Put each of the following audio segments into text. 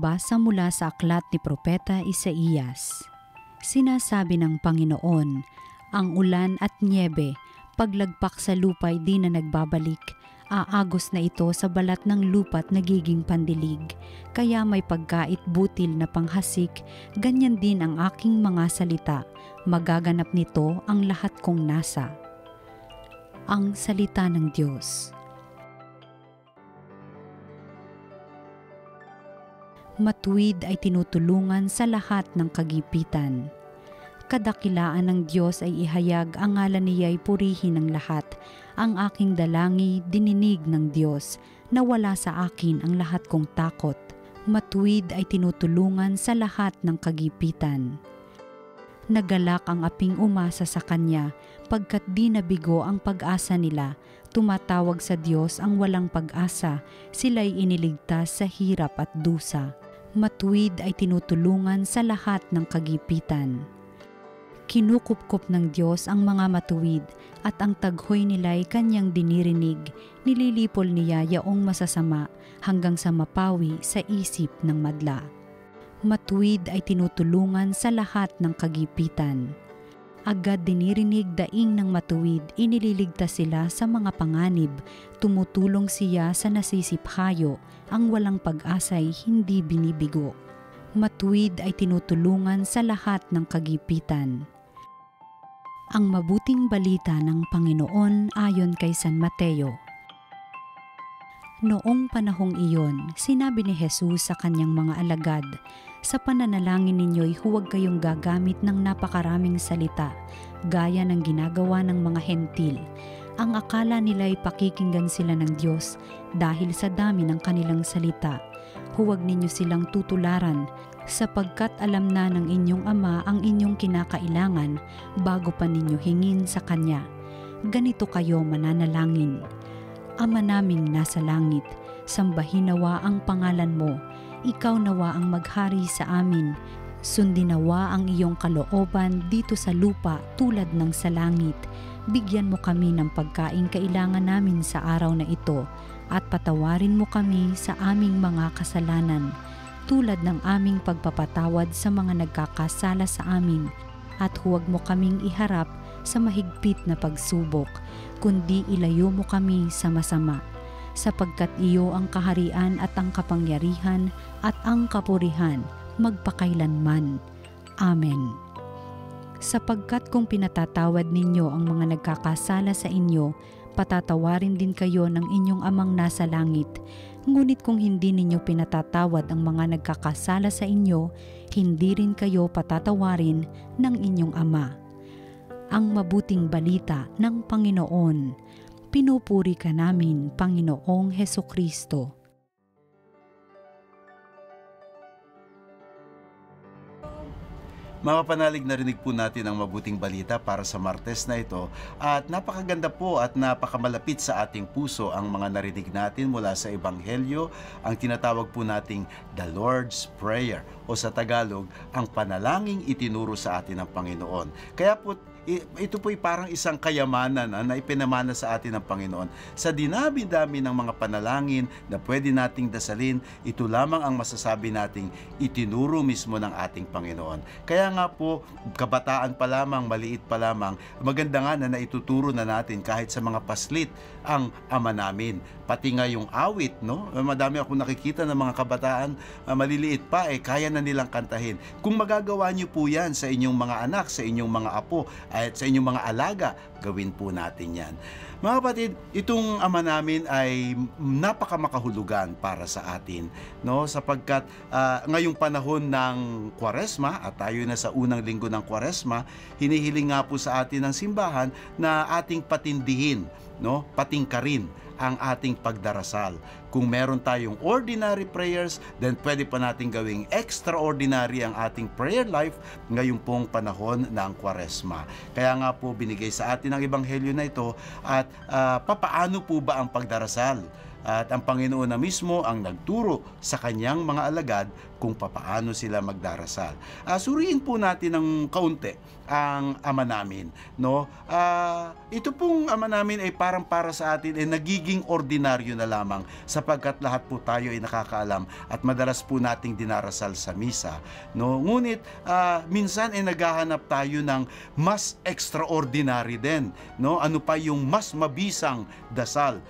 Pagbasa mula sa aklat ni Propeta Isaías. Sinasabi ng Panginoon, ang ulan at nyebe, paglagpak sa lupa'y di na nagbabalik. Aagos na ito sa balat ng lupa't nagiging pandilig. Kaya may pagkait butil na panghasik, ganyan din ang aking mga salita. Magaganap nito ang lahat kong nasa. Ang salita ng Diyos. Matuwid ay tinutulungan sa lahat ng kagipitan. Kadakilaan ng Diyos ay ihayag, ang ngalan niya'y purihin ng lahat. Ang aking dalangi dininig ng Diyos, nawala sa akin ang lahat kong takot. Matuwid ay tinutulungan sa lahat ng kagipitan. Nagalak ang aping umasa sa Kanya, pagkat di nabigo ang pag-asa nila. Tumatawag sa Diyos ang walang pag-asa, sila'y iniligtas sa hirap at dusa. Matuwid ay tinutulungan sa lahat ng kagipitan. Kinukupkup ng Diyos ang mga matuwid, at ang taghoy nila'y Kanyang dinirinig. Nililipol niya yaong masasama, hanggang sa mapawi sa isip ng madla. Matuwid ay tinutulungan sa lahat ng kagipitan. Agad dinirinig daing ng matuwid, inililigtas sila sa mga panganib. Tumutulong siya sa nasisiphayo, ang walang pag-asa'y hindi binibigo. Matuwid ay tinutulungan sa lahat ng kagipitan. Ang mabuting balita ng Panginoon ayon kay San Mateo. Noong panahong iyon, sinabi ni Jesus sa kanyang mga alagad, sa pananalangin ninyo'y huwag kayong gagamit ng napakaraming salita, gaya ng ginagawa ng mga hentil. Ang akala nila'y pakikinggan sila ng Diyos dahil sa dami ng kanilang salita. Huwag ninyo silang tutularan, sapagkat alam na ng inyong Ama ang inyong kinakailangan bago pa ninyo hingin sa Kanya. Ganito kayo mananalangin. Ama naming nasa langit, sambahin nawa ang pangalan mo. Ikaw nawa ang maghari sa amin. Sundin nawa ang iyong kalooban dito sa lupa tulad ng sa langit. Bigyan mo kami ng pagkaing kailangan namin sa araw na ito, at patawarin mo kami sa aming mga kasalanan, tulad ng aming pagpapatawad sa mga nagkakasala sa amin. At huwag mo kaming iharap sa mahigpit na pagsubok, kundi ilayo mo kami sa masama. Sapagkat iyo ang kaharian at ang kapangyarihan at ang kapurihan magpakailanman. Amen. Sapagkat kung pinatatawad ninyo ang mga nagkakasala sa inyo, patatawarin din kayo ng inyong Amang nasa langit. Ngunit kung hindi ninyo pinatatawad ang mga nagkakasala sa inyo, hindi rin kayo patatawarin ng inyong Ama. Ang mabuting balita ng Panginoon. Pinupuri ka namin, Panginoong Hesukristo. Mapapanalig narinig po natin ang mabuting balita para sa Martes na ito, at napakaganda po at napakamalapit sa ating puso ang mga narinig natin mula sa Ebanghelyo, ang tinatawag po nating The Lord's Prayer o sa Tagalog, ang panalangin itinuro sa atin ng Panginoon. Kaya po ito po'y parang isang kayamanan na ipinamana sa atin ng Panginoon. Sa dinami-dami ng mga panalangin na pwede nating dasalin, ito lamang ang masasabi nating itinuro mismo ng ating Panginoon. Kaya nga po, kabataan pa lamang, maliit pa lamang, maganda nga na naituturo na natin kahit sa mga paslit ang Ama namin. Pati nga yung awit, no? Madami akong nakikita ng mga kabataan, maliliit pa, kaya na nilang kantahin. Kung magagawa niyo po yan sa inyong mga anak, sa inyong mga apo, at sa inyong mga alaga, gawin po natin yan. Mga kapatid, itong Ama namin ay napakamakahulugan para sa atin, no? Sapagkat ngayong panahon ng Kwaresma, at tayo na sa unang linggo ng Kwaresma, hinihiling nga po sa atin ng simbahan na ating patindihin, no? Patingkarin ang ating pagdarasal. Kung meron tayong ordinary prayers, then pwede pa natin gawing extraordinary ang ating prayer life ngayong pong panahon ng Kwaresma. Kaya nga po binigay sa atin ang Ebanghelyo na ito, at papaano po ba ang pagdarasal? At ang Panginoon na mismo ang nagturo sa kanyang mga alagad kung papaano sila magdarasal. Suriin po natin ng kaunti ang Ama namin, no? Ito pong Ama namin ay parang para sa atin ay nagiging ordinaryo na lamang sapagkat lahat po tayo ay nakakaalam at madalas po nating dinarasal sa misa, no? Ngunit minsan ay naghahanap tayo ng mas extraordinary din, no? Ano pa yung mas mabisang dasal?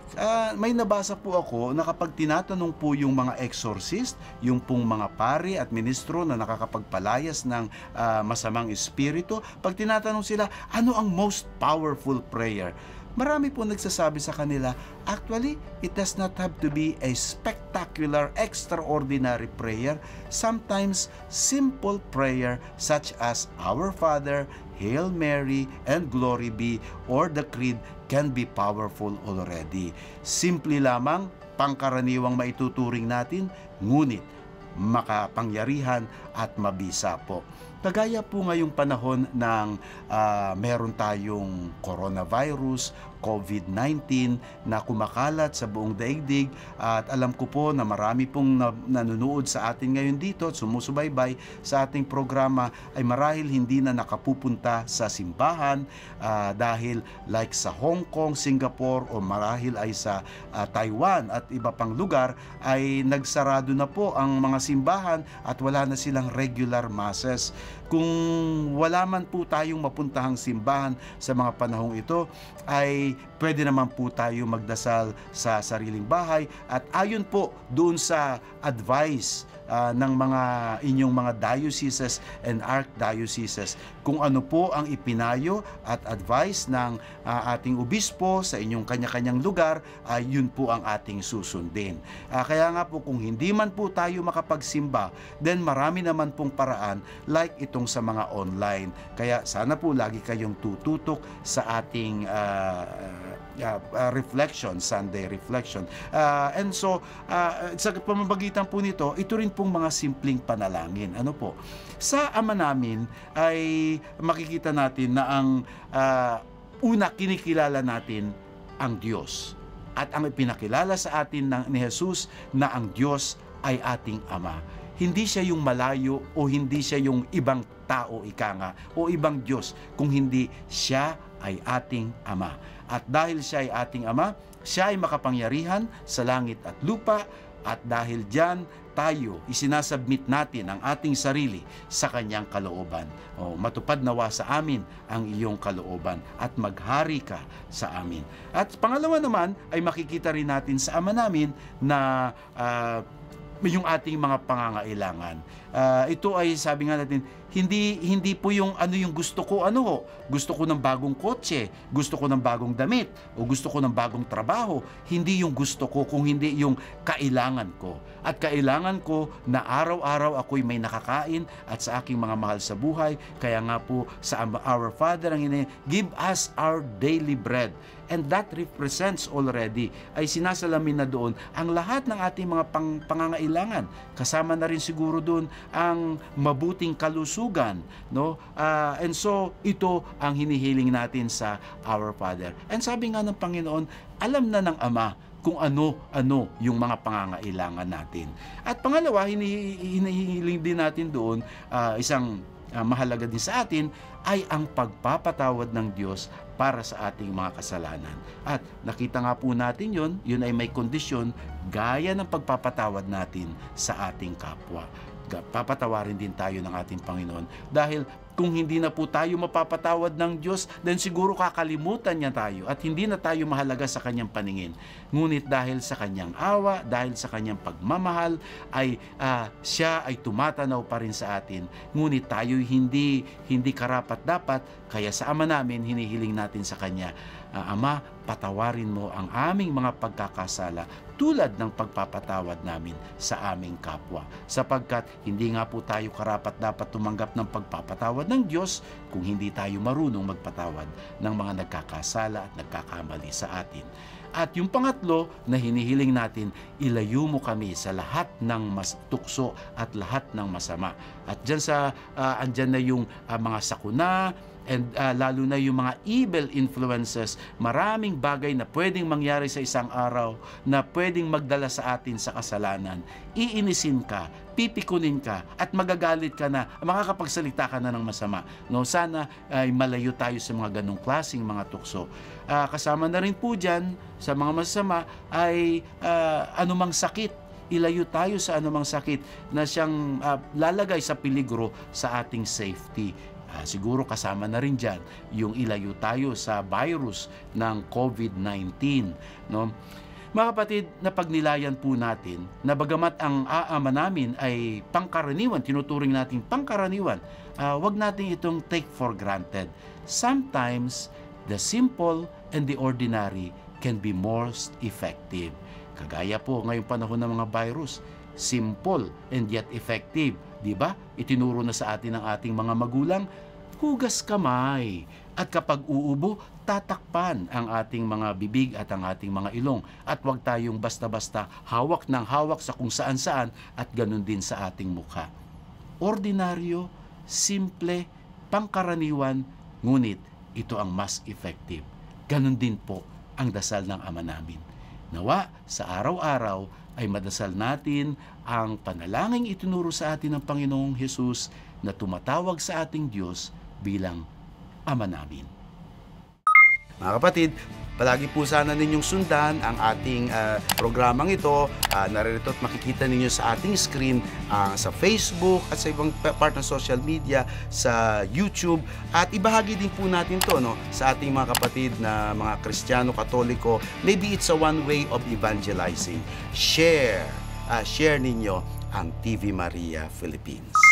May nabasa po ako na kapag tinatanong po yung mga exorcist, yung pong mga pari at ministro na nakakapagpalayas ng masamang espiritu, pag tinatanong sila, ano ang most powerful prayer? Marami po nagsasabi sa kanila, actually, it does not have to be a spectacular, extraordinary prayer. Sometimes, simple prayer such as Our Father, Hail Mary, and Glory be, or the Creed can be powerful already. Simple lamang, pangkaraniwang maituturing natin, ngunit makapangyarihan at mabisa po. Kagaya po ngayong panahon ng meron tayong coronavirus, COVID-19 na kumakalat sa buong daigdig at alam ko po na marami pong nanonood sa atin ngayon dito at sumusubaybay sa ating programa ay marahil hindi na nakapupunta sa simbahan dahil like sa Hong Kong, Singapore o marahil ay sa Taiwan at iba pang lugar ay nagsarado na po ang mga simbahan at wala na silang regular masses. Kung wala man po tayong mapuntahang simbahan sa mga panahong ito, ay pwede naman po tayo magdasal sa sariling bahay at ayon po doon sa advice ng mga inyong mga dioceses and archdioceses kung ano po ang ipinayo at advice ng ating obispo sa inyong kanya-kanyang lugar, yun po ang ating susundin. Kaya nga po kung hindi man po tayo makapagsimba, then marami naman pong paraan like itong sa mga online. Kaya sana po lagi kayong tututok sa ating reflection, Sunday reflection. And so, sa pamamagitan po nito, ito rin pong mga simpleng panalangin. Ano po? Sa Ama namin ay makikita natin na ang una kinikilala natin ang Diyos. At ang ipinakilala sa atin ni Jesus na ang Diyos ay ating Ama. Hindi siya yung malayo o hindi siya yung ibang tao, ika nga, o ibang Diyos, kung hindi siya ay ating Ama. At dahil siya ay ating Ama, siya ay makapangyarihan sa langit at lupa at dahil diyan tayo isinasubmit natin ang ating sarili sa kanyang kalooban. Matupad nawa sa amin ang iyong kalooban at maghari ka sa amin. At pangalawa naman ay makikita rin natin sa Ama namin na yung ating mga pangangailangan. Ito ay sabi nga natin, hindi po yung ano yung gusto ko, gusto ko ng bagong kotse, gusto ko ng bagong damit, o gusto ko ng bagong trabaho. Hindi yung gusto ko, kung hindi yung kailangan ko. At kailangan ko na araw-araw ako'y may nakakain at sa aking mga mahal sa buhay. Kaya nga po sa Our Father ang give us our daily bread. And that represents already, ay sinasalamin na doon ang lahat ng ating mga pangangailangan. Kasama na rin siguro doon ang mabuting kalusugan, no? And so ito ang hinihiling natin sa Our Father. And sabi nga ng Panginoon, alam na ng Ama kung ano yung mga pangangailangan natin. At pangalawa, hinihiling din natin doon isang mahalaga din sa atin ay ang pagpapatawad ng Diyos para sa ating mga kasalanan. At nakita nga po natin yun ay may kondisyon gaya ng pagpapatawad natin sa ating kapwa. Papatawarin din tayo ng ating Panginoon dahil kung hindi na po tayo mapapatawad ng Diyos, then siguro kakalimutan niya tayo at hindi na tayo mahalaga sa kanyang paningin. Ngunit dahil sa kanyang awa, dahil sa kanyang pagmamahal, ay siya ay tumatanaw pa rin sa atin. Ngunit tayo hindi karapat-dapat, kaya sa Ama namin, hinihiling natin sa kanya, Ama, patawarin mo ang aming mga pagkakasala tulad ng pagpapatawad namin sa aming kapwa. Sapagkat hindi nga po tayo karapat-dapat tumanggap ng pagpapatawad ng Diyos kung hindi tayo marunong magpatawad ng mga nagkakasala at nagkakamali sa atin. At yung pangatlo na hinihiling natin, ilayo mo kami sa lahat ng tukso at lahat ng masama. At andyan na yung mga sakuna, and lalo na yung mga evil influences, maraming bagay na pwedeng mangyari sa isang araw na pwedeng magdala sa atin sa kasalanan. Iinisin ka, pipikunin ka, at magagalit ka na, makakapagsalita ka na ng masama. No, sana ay malayo tayo sa mga ganong klaseng mga tukso. Kasama na rin po dyan sa mga masama ay anumang sakit. Ilayo tayo sa anumang sakit na siyang lalagay sa peligro sa ating safety. Siguro kasama na rin dyan yung ilayo tayo sa virus ng COVID-19. No? Mga kapatid, napagnilayan po natin na bagamat ang aama namin ay pangkaraniwan, tinuturing natin pangkaraniwan, wag natin itong take for granted. Sometimes, the simple and the ordinary can be most effective. Kagaya po ngayong panahon ng mga virus, simple and yet effective. Diba? Itinuro na sa atin ng ating mga magulang, hugas kamay. At kapag uubo, tatakpan ang ating mga bibig at ang ating mga ilong. At huwag tayong basta-basta hawak ng hawak sa kung saan-saan at ganun din sa ating mukha. Ordinaryo, simple, pangkaraniwan, ngunit ito ang mas effective. Ganun din po ang dasal ng Ama namin. Nawa, sa araw-araw ay madasal natin ang panalangin itinuro sa atin ng Panginoong Hesus na tumatawag sa ating Diyos bilang Ama namin. Mga kapatid, palagi po sana ninyong sundan ang ating programang ito. Naririto at makikita ninyo sa ating screen sa Facebook at sa ibang part ng social media, sa YouTube. At ibahagi din po natin to sa ating mga kapatid na mga Kristiyano, Katoliko. Maybe it's a one way of evangelizing. Share ninyo ang TV Maria Philippines.